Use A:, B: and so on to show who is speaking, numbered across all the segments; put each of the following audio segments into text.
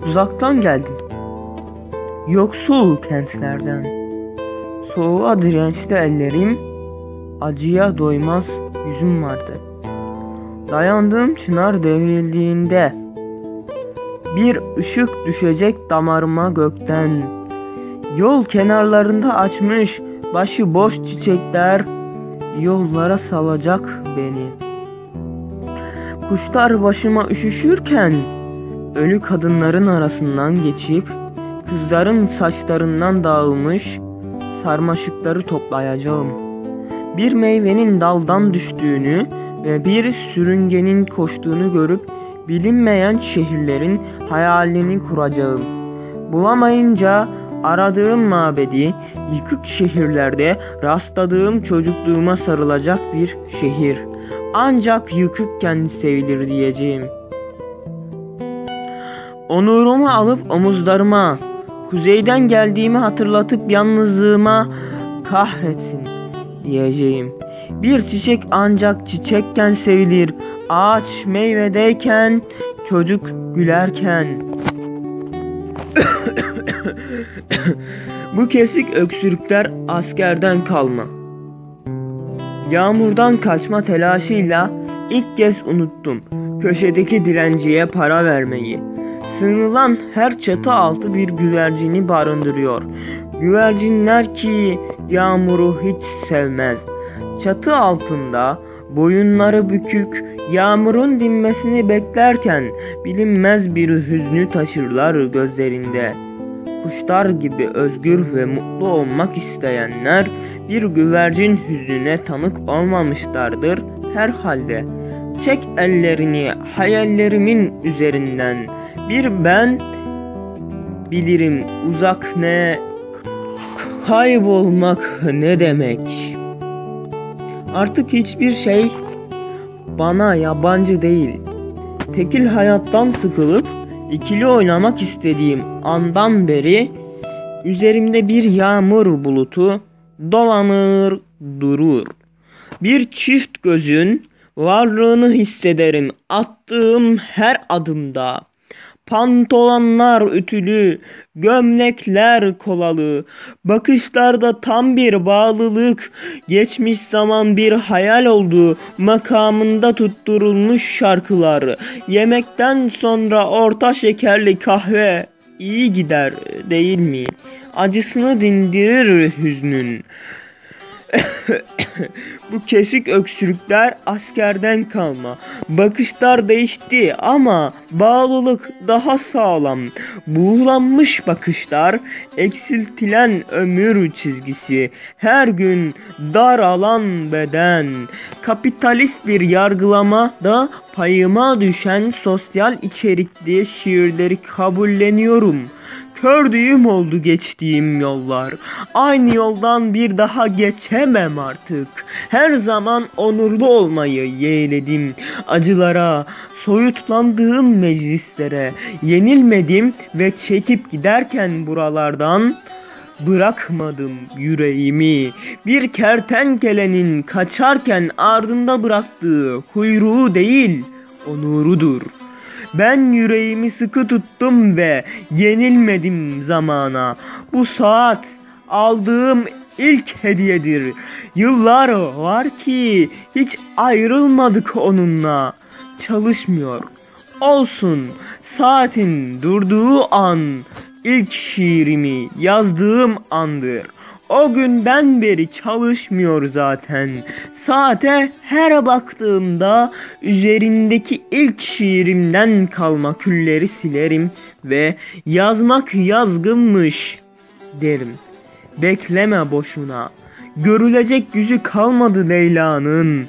A: Uzaktan geldim, yoksul kentlerden. Soğuğa dirençli ellerim, acıya doymaz yüzüm vardı. Dayandığım çınar devrildiğinde bir ışık düşecek damarıma gökten. Yol kenarlarında açmış başıboş çiçekler yollara salacak beni. Kuşlar başıma üşüşürken ölü kadınların arasından geçip kızların saçlarından dağılmış sarmaşıkları toplayacağım. Bir meyvenin daldan düştüğünü ve bir sürüngenin koştuğunu görüp bilinmeyen şehirlerin hayalini kuracağım. Bulamayınca aradığım mabedi yıkık şehirlerde rastladığım çocukluğuma sarılacak bir şehir. Ancak yıkıkken sevilir diyeceğim. Onurumu alıp omuzlarıma, kuzeyden geldiğimi hatırlatıp yalnızlığıma kahretsin diyeceğim. Bir çiçek ancak çiçekken sevilir, ağaç meyvedeyken, çocuk gülerken. Bu kesik öksürükler askerden kalma. Yağmurdan kaçma telaşıyla ilk kez unuttum köşedeki dilenciye para vermeyi. Sığınılan her çatı altı bir güvercini barındırıyor. Güvercinler ki yağmuru hiç sevmez. Çatı altında boyunları bükük yağmurun dinmesini beklerken bilinmez bir hüznü taşırlar gözlerinde. Kuşlar gibi özgür ve mutlu olmak isteyenler bir güvercin hüznüne tanık olmamışlardır herhalde. Çek ellerini hayallerimin üzerinden. Bir ben bilirim uzak ne, kaybolmak ne demek. Artık hiçbir şey bana yabancı değil. Tekil hayattan sıkılıp ikili oynamak istediğim andan beri üzerimde bir yağmur bulutu dolanır durur. Bir çift gözün varlığını hissederim attığım her adımda. Pantolonlar ütülü, gömlekler kolalı, bakışlarda tam bir bağlılık, geçmiş zaman bir hayal oldu, makamında tutturulmuş şarkılar, yemekten sonra orta şekerli kahve iyi gider değil mi? Acısını dindirir hüznün. Bu kesik öksürükler askerden kalma. Bakışlar değişti ama bağlılık daha sağlam. Buğulanmış bakışlar, eksiltilen ömür çizgisi. Her gün daralan beden. Kapitalist bir yargılamada payıma düşen sosyal içerikli şiirleri kabulleniyorum. Kördüğüm oldu geçtiğim yollar. Aynı yoldan bir daha geçemem artık. Her zaman onurlu olmayı yeğledim. Acılara, soyutlandığım meclislere yenilmedim ve çekip giderken buralardan bırakmadım yüreğimi. Bir kertenkelenin kaçarken ardında bıraktığı kuyruğu değil, onurudur. Ben yüreğimi sıkı tuttum ve yenilmedim zamana. Bu saat aldığım ilk hediyedir. Yıllar var ki hiç ayrılmadık onunla. Çalışmıyor. Olsun, saatin durduğu an ilk şiirimi yazdığım andır. O günden beri çalışmıyor zaten. Saate her baktığımda üzerindeki ilk şiirimden kalma külleri silerim ve yazmak yazgınmış derim. Bekleme boşuna. Görülecek yüzü kalmadı Leyla'nın.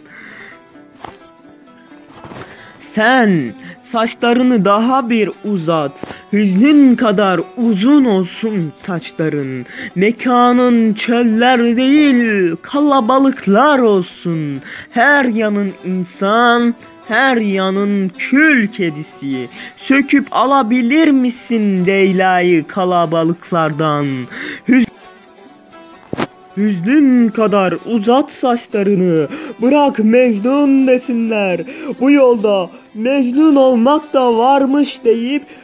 A: Sen saçlarını daha bir uzat. Hüznün kadar uzun olsun saçların. Mekanın çöller değil, kalabalıklar olsun. Her yanın insan, her yanın kül kedisi. Söküp alabilir misin Leyla'yı kalabalıklardan? Hüznün kadar uzat saçlarını, bırak Mecnun desinler. Bu yolda Mecnun olmak da varmış deyip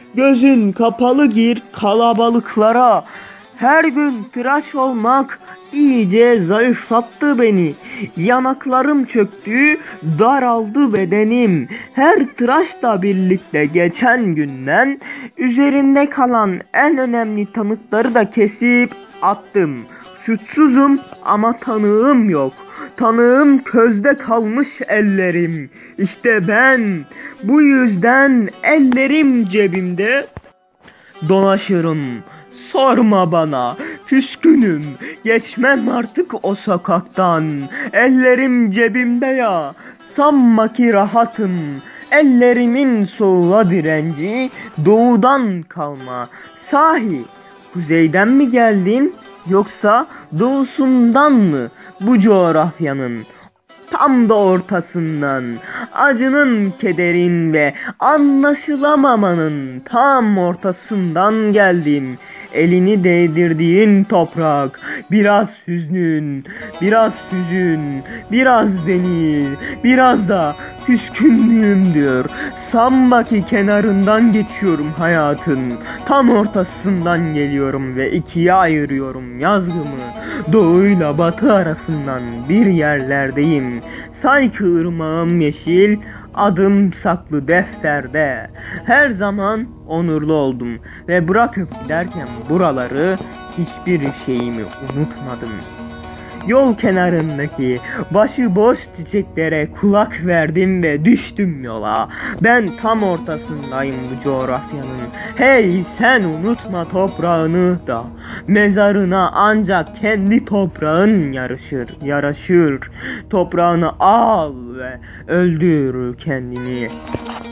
A: Gözün kapalı gir kalabalıklara. Her gün tıraş olmak iyice zayıflattı beni. Yanaklarım çöktü, daraldı bedenim. Her tıraşla birlikte geçen günden üzerimde kalan en önemli tanıkları da kesip attım. Suçsuzum ama tanığım yok. Tanığım közde kalmış ellerim. İşte ben bu yüzden ellerim cebimde dolaşırım. Sorma bana, küskünüm, geçmem artık o sokaktan. Ellerim cebimde ya, sanma ki rahatım. Ellerimin soğuğa direnci doğudan kalma. Sahi, kuzeyden mi geldin yoksa doğusundan mı bu coğrafyanın? Tam da ortasından, acının, kederin ve anlaşılamamanın tam ortasından geldim. Elini değdirdiğin toprak, biraz hüznün, biraz hüzün, biraz deniz, biraz da küskünlüğümdür. Sanma ki kenarından geçiyorum hayatın, tam ortasından geliyorum ve ikiye ayırıyorum yazgımı. Doğuyla batı arasından bir yerlerdeyim. Sanki ırmağım yeşil, adım saklı defterde. Her zaman onurlu oldum ve bırakıp giderken buraları hiçbir şeyimi unutmadım. Yol kenarındaki başıboş çiçeklere kulak verdim ve düştüm yola. Ben tam ortasındayım bu coğrafyanın. Hey sen unutma toprağını da. Mezarına ancak kendi toprağın yaraşır. Toprağını al ve öldür kendini.